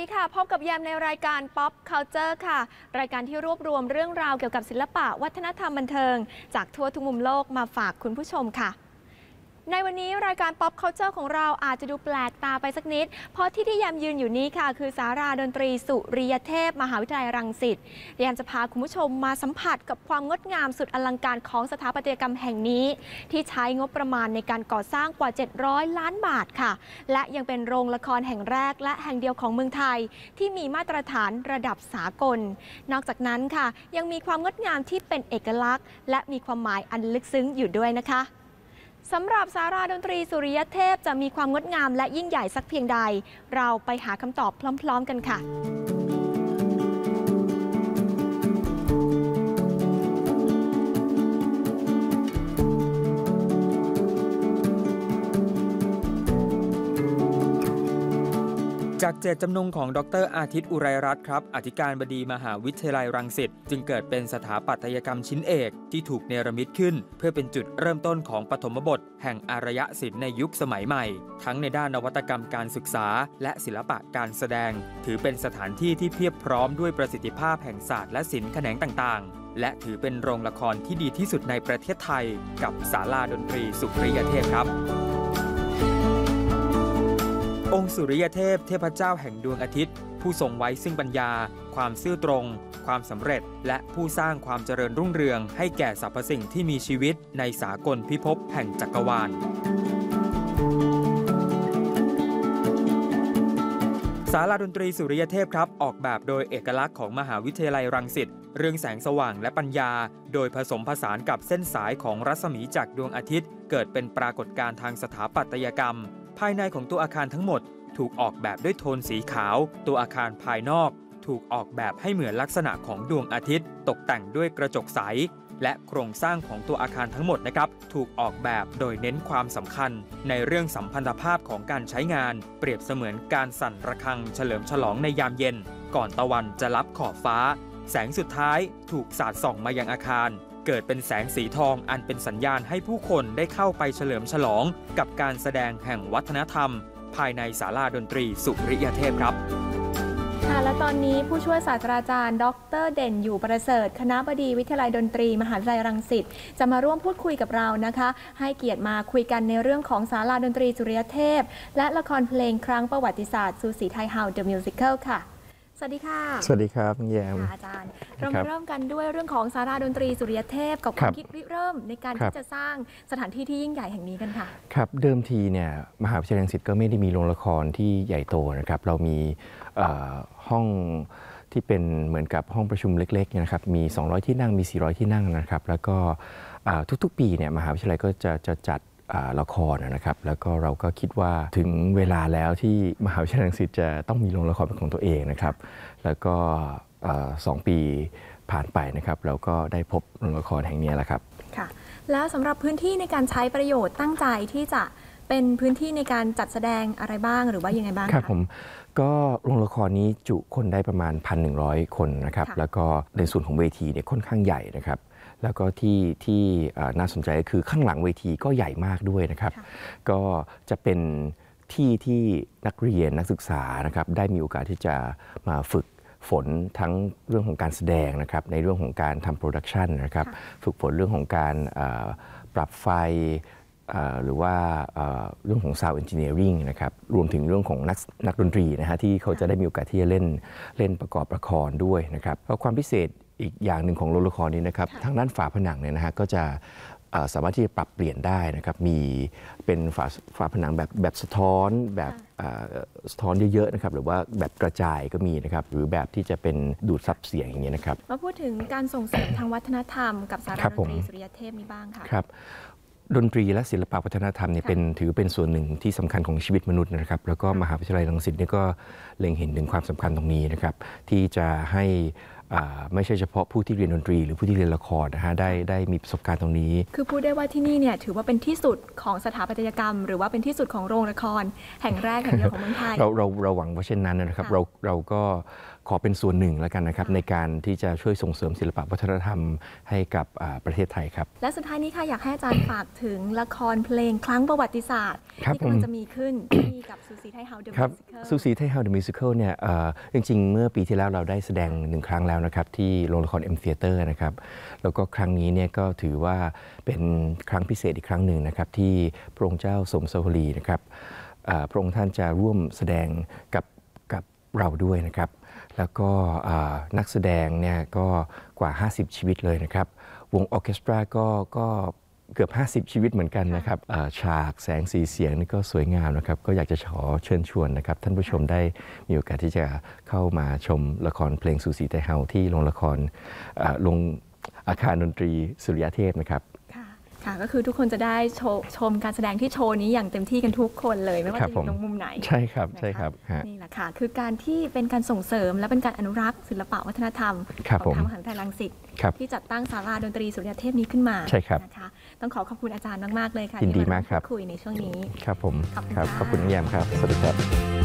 ดีค่ะพบกับแยมในรายการ Pop Culture ค่ะรายการที่รวบรวมเรื่องราวเกี่ยวกับศิลปะวัฒนธรรมบันเทิงจากทั่วทุกมุมโลกมาฝากคุณผู้ชมค่ะในวันนี้รายการ Pop Culture ของเราอาจจะดูแปลกตาไปสักนิดเพราะที่แยมยืนอยู่นี้ค่ะคือศาลาดนตรีสุริยเทพมหาวิทยาลัยรังสิตแยมจะพาคุณผู้ชมมาสัมผัสกับความงดงามสุดอลังการของสถาปัตยกรรมแห่งนี้ที่ใช้งบประมาณในการก่อสร้างกว่า700 ล้านบาทค่ะและยังเป็นโรงละครแห่งแรกและแห่งเดียวของเมืองไทยที่มีมาตรฐานระดับสากลนอกจากนั้นค่ะยังมีความงดงามที่เป็นเอกลักษณ์และมีความหมายอันลึกซึ้งอยู่ด้วยนะคะสำหรับศาลาดนตรีสุริยเทพจะมีความงดงามและยิ่งใหญ่สักเพียงใดเราไปหาคำตอบพร้อมๆกันค่ะจากเจตจำนงของดร.อาทิตย์อุไรรัตน์ครับอธิการบดีมหาวิทยาลัยรังสิตจึงเกิดเป็นสถาปัตยกรรมชิ้นเอกที่ถูกเนรมิตขึ้นเพื่อเป็นจุดเริ่มต้นของปฐมบทแห่งอารยศิลป์ในยุคสมัยใหม่ทั้งในด้านนวัตกรรมการศึกษาและศิลปะการแสดงถือเป็นสถานที่ที่เพียบพร้อมด้วยประสิทธิภาพแห่งศาสตร์และศิลป์แขนงต่างๆและถือเป็นโรงละครที่ดีที่สุดในประเทศไทยกับศาลาดนตรีสุริยเทพครับองค์สุริยเทพเทพเจ้าแห่งดวงอาทิตย์ผู้ทรงไว้ซึ่งปัญญาความซื่อตรงความสำเร็จและผู้สร้างความเจริญรุ่งเรืองให้แก่สรรพสิ่งที่มีชีวิตในสากลพิภพแห่งจักรวาลศาลาดนตรีสุริยเทพครับออกแบบโดยเอกลักษณ์ของมหาวิทยาลัยรังสิตเรื่องแสงสว่างและปัญญาโดยผสมผสานกับเส้นสายของรัศมีจากดวงอาทิตย์เกิดเป็นปรากฏการณ์ทางสถาปัตยกรรมภายในของตัวอาคารทั้งหมดถูกออกแบบด้วยโทนสีขาวตัวอาคารภายนอกถูกออกแบบให้เหมือนลักษณะของดวงอาทิตย์ตกแต่งด้วยกระจกใสและโครงสร้างของตัวอาคารทั้งหมดนะครับถูกออกแบบโดยเน้นความสำคัญในเรื่องสัมพันธภาพของการใช้งานเปรียบเสมือนการสั่นระฆังเฉลิมฉลองในยามเย็นก่อนตะวันจะลับขอบฟ้าแสงสุดท้ายถูกสาดส่องมายังอาคารเกิดเป็นแสงสีทองอันเป็นสัญญาณให้ผู้คนได้เข้าไปเฉลิมฉลองกับการแสดงแห่งวัฒนธรรมภายในศาลาดนตรีสุริยเทพครับค่ะและตอนนี้ผู้ช่วยศาสตราจารย์ดร.เด่นอยู่ประเสริฐคณบดีวิทยาลัยดนตรีมหาวิทยาลัยรังสิตจะมาร่วมพูดคุยกับเรานะคะให้เกียรติมาคุยกันในเรื่องของศาลาดนตรีสุริยเทพและละครเพลงครั้งประวัติศาสตร์ซูสีไทยเฮาเดอะมิวสิคลค่ะสวัสดีค่ะสวัสดีครับแยมอาจารย์เรามาเริ่มกันด้วยเรื่องของศาลาดนตรีสุริยเทพกับความคิดริเริ่มในการที่จะสร้างสถานที่ที่ยิ่งใหญ่แห่งนี้กันค่ะครับเดิมทีเนี่ยมหาวิทยาลัยรังสิตก็ไม่ได้มีโรงละครที่ใหญ่โตนะครับเรามีห้องที่เป็นเหมือนกับห้องประชุมเล็กๆนะครับมี200ที่นั่งมี400ที่นั่งนะครับแล้วก็ทุกๆปีเนี่ยมหาวิทยาลัยก็จะจัดละครนะครับแล้วก็เราก็คิดว่าถึงเวลาแล้วที่มหาวิทยาลัยรังสิตจะต้องมีโรงละครเป็นของตัวเองนะครับแล้วก็2 ปีผ่านไปนะครับเราก็ได้พบโรงละครแห่งนี้แล้วครับค่ะแล้วสำหรับพื้นที่ในการใช้ประโยชน์ตั้งใจที่จะเป็นพื้นที่ในการจัดแสดงอะไรบ้างหรือว่ายังไงบ้างครับผมก็โรงละครนี้จุคนได้ประมาณ 1,100 คนนะครับแล้วก็ในส่วนของเวทีเนี่ยค่อนข้างใหญ่นะครับแล้วก็ที่น่าสนใจก็คือข้างหลังเวทีก็ใหญ่มากด้วยนะครับก็จะเป็นที่นักเรียนนักศึกษานะครับได้มีโอกาสที่จะมาฝึกฝนทั้งเรื่องของการแสดงนะครับในเรื่องของการทำโปรดักชันนะครับฝึกฝนเรื่องของการปรับไฟหรือว่าเรื่องของ Sound Engineering นะครับรวมถึงเรื่องของนักดนตรีนะฮะที่เขาจะได้มีโอกาสที่จะเล่นประกอบละครด้วยนะครับแล้วความพิเศษอีกอย่างหนึ่งของโรงละครนี้นะครับทางด้านฝาผนังเนี่ยนะฮะก็จะสามารถที่จะปรับเปลี่ยนได้นะครับมีเป็นฝาผนังแบบสะท้อนแบบสะท้อนเยอะๆนะครับหรือว่าแบบกระจายก็มีนะครับหรือแบบที่จะเป็นดูดซับเสียงอย่างเงี้ยนะครับมาพูดถึงการส่งเสริมทางวัฒนธรรมกับศาลาดนตรีสุริยเทพนี้บ้างค่ะครับดนตรีและศิลปวัฒนธรรมเนี่ยถือเป็นส่วนหนึ่งที่สำคัญของชีวิตมนุษย์นะครับแล้วก็มหาวิทยาลัยรังสิตเนี่ยก็เล็งเห็นถึงความสำคัญตรงนี้นะครับที่จะให้ไม่ใช่เฉพาะผู้ที่เรียนดนตรีหรือผู้ที่เรียนละครนะฮะได้มีประสบการณ์ตรงนี้คือพูดได้ว่าที่นี่เนี่ยถือว่าเป็นที่สุดของสถาปัตยกรรมหรือว่าเป็นที่สุดของโรงละครแห่งแรกแห่งเดียวของเมืองไทยเราหวังว่าเช่นนั้นนะครับเราก็ขอเป็นส่วนหนึ่งแล้วกันนะครับในการที่จะช่วยส่งเสริมศิลปวัฒนธรรมให้กับประเทศไทยครับและสุดท้ายนี้ค่ะอยากให้อาจารย์ฝากถึงละครเพลงครั้งประวัติศาสตร์ที่กำลังจะมีขึ้นที่กับซูซีไทเฮาเดอะมิวสิคัลซูซีไทเฮาเดอะมิวสิคัลเนี่ยจริงๆเมื่อปีที่แล้วเราได้แสดง1 ครั้งแล้วนะครับที่โรงละคร M Theater นะครับแล้วก็ครั้งนี้เนี่ยก็ถือว่าเป็นครั้งพิเศษอีกครั้งหนึ่งนะครับที่พระองค์เจ้าสมสวรีนะครับพระองค์ท่านจะร่วมแสดงกับเราด้วยนะครับแล้วก็นักแสดงเนี่ยก็กว่า50ชีวิตเลยนะครับวงออร์เคสตราก็เกือบ50ชีวิตเหมือนกันนะครับฉากแสงสีเสียงนี่ก็สวยงามนะครับก็อยากจะขอเชิญชวนนะครับท่านผู้ชมได้มีโอกาสที่จะเข้ามาชมละครเพลงซูซีไทเฮาที่โรงละครโรงอาคารดนตรีสุริยเทพนะครับค่ะก็คือทุกคนจะได้ชมการแสดงที่โชว์นี้อย่างเต็มที่กันทุกคนเลยไม่ว่าจะอยู่ตรงมุมไหนใช่ครับใช่ครับนี่แหละค่ะคือการที่เป็นการส่งเสริมและเป็นการอนุรักษ์ศิลปะวัฒนธรรมของทางมหาวิทยาลัยรังสิตที่จัดตั้งศาลาดนตรีสุริยเทพนี้ขึ้นมาใช่ครับนะคะต้องขอบคุณอาจารย์มากๆเลยค่ะยินดีมากครับคุยในช่วงนี้ครับผมขอบคุณแยมครับสวัสดีครับ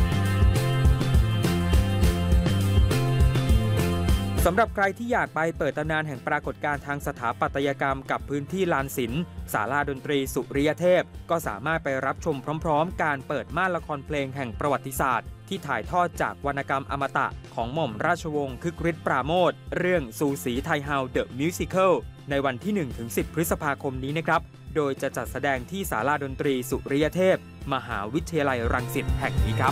สำหรับใครที่อยากไปเปิดตำนานแห่งปรากฏการณ์ทางสถาปัตยกรรมกับพื้นที่ลานศิลป์ศาลาดนตรีสุริยเทพก็สามารถไปรับชมพร้อมๆการเปิดม่านละครเพลงแห่งประวัติศาสตร์ที่ถ่ายทอดจากวรรณกรรมอมตะของหม่อมราชวงศ์คึกฤทธิ์ปราโมชเรื่องซูสีไทเฮาเดอะมิวสิคัลในวันที่ 1-10 พฤษภาคมนี้นะครับโดยจะจัดแสดงที่ศาลาดนตรีสุริยเทพมหาวิทยาลัยรังสิตแห่งนี้ครับ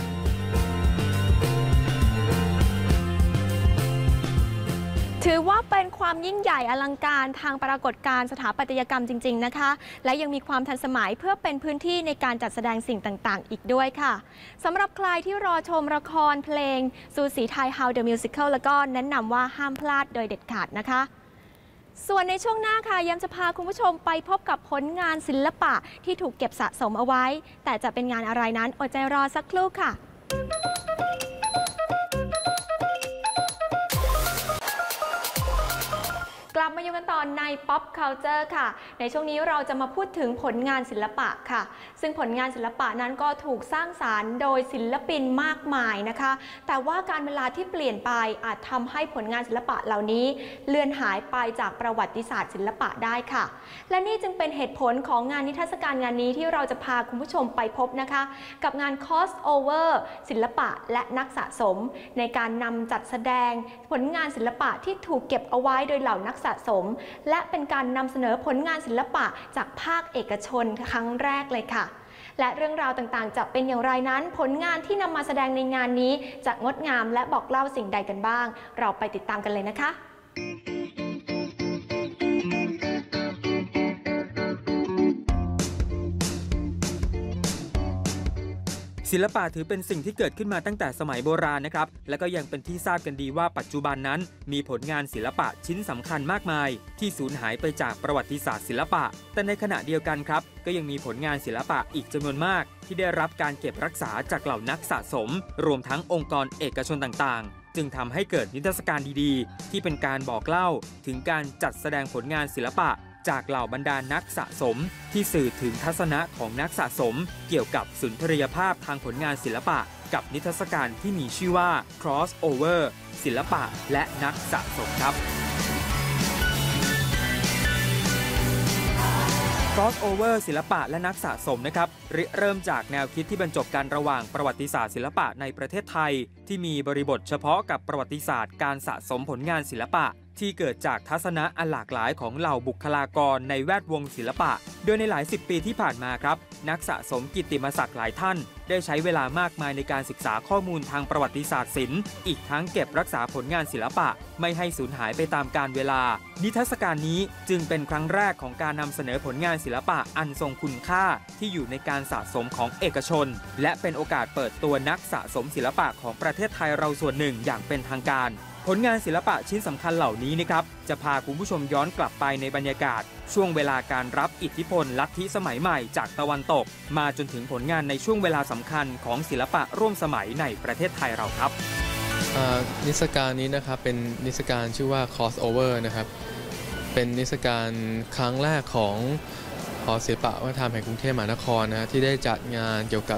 ถือว่าเป็นความยิ่งใหญ่อลังการทางปรากฏการณ์สถาปัตยกรรมจริงๆนะคะและยังมีความทันสมัยเพื่อเป็นพื้นที่ในการจัดแสดงสิ่งต่างๆอีกด้วยค่ะสำหรับใครที่รอชมละครเพลงซูสีไทเฮาเดอะมิวสิคัลแล้วก็แนะนำว่าห้ามพลาดโดยเด็ดขาดนะคะส่วนในช่วงหน้าค่ะย้ำจะพาคุณผู้ชมไปพบกับผลงานศิลปะที่ถูกเก็บสะสมเอาไว้แต่จะเป็นงานอะไรนั้นอดใจรอสักครู่ค่ะกลับมาอยู่กันต่อใน Pop Culture ค่ะในช่วงนี้เราจะมาพูดถึงผลงานศิลปะค่ะซึ่งผลงานศิลปะนั้นก็ถูกสร้างสรรค์โดยศิลปินมากมายนะคะแต่ว่าการเวลาที่เปลี่ยนไปอาจทำให้ผลงานศิลปะเหล่านี้เลือนหายไปจากประวัติศาสตร์ศิลปะได้ค่ะและนี่จึงเป็นเหตุผลของงานนิทรรศการงานนี้ที่เราจะพาคุณผู้ชมไปพบนะคะกับงาน Crossover ศิลปะและนักสะสมในการนำจัดแสดงผลงานศิลปะที่ถูกเก็บเอาไว้โดยเหล่านักสะสมและเป็นการนำเสนอผลงานศิลปะจากภาคเอกชนครั้งแรกเลยค่ะและเรื่องราวต่างๆจะเป็นอย่างไรนั้นผลงานที่นำมาแสดงในงานนี้จะงดงามและบอกเล่าสิ่งใดกันบ้างเราไปติดตามกันเลยนะคะศิลปะถือเป็นสิ่งที่เกิดขึ้นมาตั้งแต่สมัยโบราณนะครับและก็ยังเป็นที่ทราบกันดีว่าปัจจุบันนั้นมีผลงานศิลปะชิ้นสำคัญมากมายที่สูญหายไปจากประวัติศาสตร์ศิลปะแต่ในขณะเดียวกันครับก็ยังมีผลงานศิลปะอีกจำนวนมากที่ได้รับการเก็บรักษาจากเหล่านักสะสมรวมทั้งองค์กรเอกชนต่างๆจึงทำให้เกิดนิทรรศการดีๆที่เป็นการบอกเล่าถึงการจัดแสดงผลงานศิลปะจากเหล่าบรรดานักสะสมที่สื่อถึงทัศนะของนักสะสมเกี่ยวกับสุนทรียภาพทางผลงานศิลปะกับนิทรรศการที่มีชื่อว่า Crossover ศิลปะและนักสะสมครับ Crossover ศิลปะและนักสะสมนะครับเริ่มจากแนวคิดที่บรรจบกันระหว่างประวัติศาสตร์ศิลปะในประเทศไทยที่มีบริบทเฉพาะกับประวัติศาสตร์การสะสมผลงานศิลปะที่เกิดจากทัศนะอันหลากหลายของเหล่าบุคลากรในแวดวงศิลปะโดยในหลายสิบปีที่ผ่านมาครับนักสะสมกิตติมศักดิ์หลายท่านได้ใช้เวลามากมายในการศึกษาข้อมูลทางประวัติศาสตร์ศิลป์อีกทั้งเก็บรักษาผลงานศิลปะไม่ให้สูญหายไปตามกาลเวลานิทรรศการนี้จึงเป็นครั้งแรกของการนำเสนอผลงานศิลปะอันทรงคุณค่าที่อยู่ในการสะสมของเอกชนและเป็นโอกาสเปิดตัวนักสะสมศิลปะของประเทศไทยเราส่วนหนึ่งอย่างเป็นทางการผลงานศิลปะชิ้นสำคัญเหล่านี้นะครับจะพาคุณผู้ชมย้อนกลับไปในบรรยากาศช่วงเวลาการรับอิทธิพลลัทธิสมัยใหม่จากตะวันตกมาจนถึงผลงานในช่วงเวลาสำคัญของศิลปะร่วมสมัยในประเทศไทยเราครับนิทรรศการนี้นะครับเป็นนิทรรศการชื่อว่า Crossover นะครับเป็นนิทรรศการครั้งแรกของหอศิลปะวัฒนธรรมแห่งกรุงเทพมหานครนะที่ได้จัดงานเกี่ยวกับ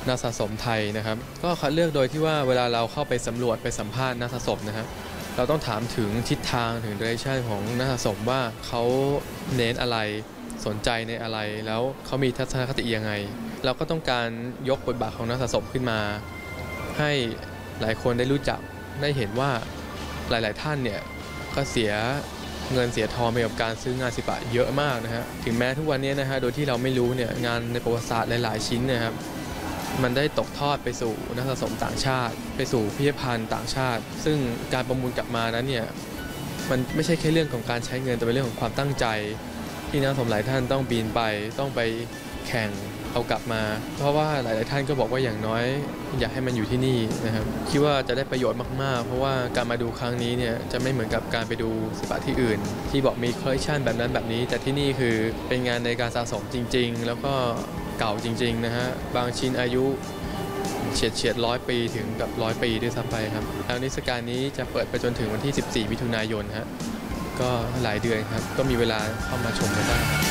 นักสะสมไทยนะครับก็คัดเลือกโดยที่ว่าเวลาเราเข้าไปสำรวจไปสัมภาษณ์นักสะสมนะครับเราต้องถามถึงทิศทางถึง direction ของนักสะสมว่าเขาเน้นอะไรสนใจในอะไรแล้วเขามีทัศนคติยังไงเราก็ต้องการยกบทบาทของนักสะสมขึ้นมาให้หลายคนได้รู้จักได้เห็นว่าหลายๆท่านเนี่ยก็เสียเงินเสียทองไปกับการซื้องานศิลปะเยอะมากนะฮะถึงแม้ทุกวันนี้นะฮะโดยที่เราไม่รู้เนี่ยงานในประวัติศาสตร์หลายๆชิ้นนะครับมันได้ตกทอดไปสู่นักสะสมต่างชาติไปสู่พิพิธภัณฑ์ต่างชาติซึ่งการประมูลกลับมานั้นเนี่ยมันไม่ใช่แค่เรื่องของการใช้เงินแต่เป็นเรื่องของความตั้งใจที่นักสะสมหลายท่านต้องบินไปต้องไปแข่งเอากลับมาเพราะว่าหลายๆท่านก็บอกว่าอย่างน้อยอยากให้มันอยู่ที่นี่นะครับคิดว่าจะได้ประโยชน์มากๆเพราะว่าการมาดูครั้งนี้เนี่ยจะไม่เหมือนกับการไปดูศิลปะที่อื่นที่บอกมีคอลเลคชันแบบนั้นแบบนี้แต่ที่นี่คือเป็นงานในการสะสมจริงๆแล้วก็เก่าจริงๆนะฮะบางชิ้นอายุเฉียด100 ปีถึงกับ100 ปีด้วยซ้ำไปครับแล้วนิทรรศการนี้จะเปิดไปจนถึงวันที่ 14 มิถุนายนฮะก็หลายเดือนครับก็มีเวลาเข้ามาชมกันได้ครับ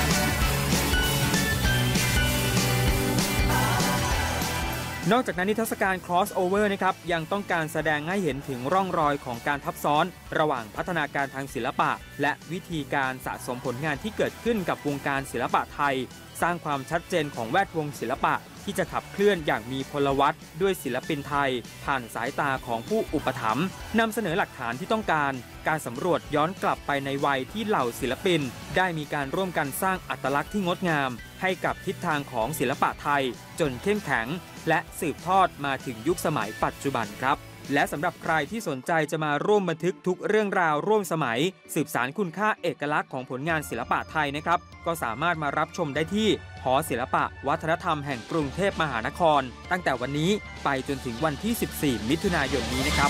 นอกจากนั้นนิทรรศการ Crossover นะครับยังต้องการแสดงให้เห็นถึงร่องรอยของการทับซ้อนระหว่างพัฒนาการทางศิลปะและวิธีการสะสมผลงานที่เกิดขึ้นกับวงการศิลปะไทยสร้างความชัดเจนของแวดวงศิลปะที่จะขับเคลื่อนอย่างมีพลวัตด้วยศิลปินไทยผ่านสายตาของผู้อุปถัมภ์นำเสนอหลักฐานที่ต้องการสำรวจย้อนกลับไปในวัยที่เหล่าศิลปินได้มีการร่วมกันสร้างอัตลักษณ์ที่งดงามให้กับทิศทางของศิลปะไทยจนเข้มแข็งและสืบทอดมาถึงยุคสมัยปัจจุบันครับและสำหรับใครที่สนใจจะมาร่วมบันทึกทุกเรื่องราวร่วมสมัยสืบสานคุณค่าเอกลักษณ์ของผลงานศิลปะไทยนะครับก็สามารถมารับชมได้ที่หอศิลปะวัฒนธรรมแห่งกรุงเทพมหานครตั้งแต่วันนี้ไปจนถึงวันที่ 14 มิถุนายนนี้นะครับ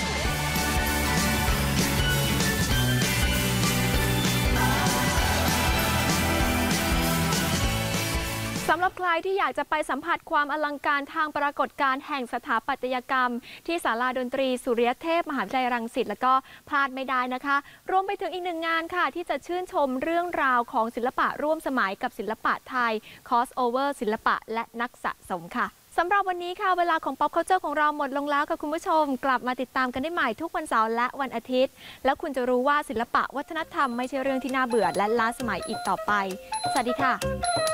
สำหรับใครที่อยากจะไปสัมผัสความอลังการทางปรากฏการณ์แห่งสถาปัตยกรรมที่ศาลาดนตรีสุริยเทพมหาวิทยาลัยรังสิตแล้วก็พลาดไม่ได้นะคะรวมไปถึงอีกหนึ่งงานค่ะที่จะชื่นชมเรื่องราวของศิลปะร่วมสมัยกับศิลปะไทย Crossover ศิลปะและนักสะสมค่ะสำหรับวันนี้ค่ะเวลาของ Pop Culture ของเราหมดลงแล้วค่ะคุณผู้ชมกลับมาติดตามกันได้ใหม่ทุกวันเสาร์และวันอาทิตย์แล้วคุณจะรู้ว่าศิลปะวัฒนธรรมไม่ใช่เรื่องที่น่าเบื่อและล้าสมัยอีกต่อไปสวัสดีค่ะ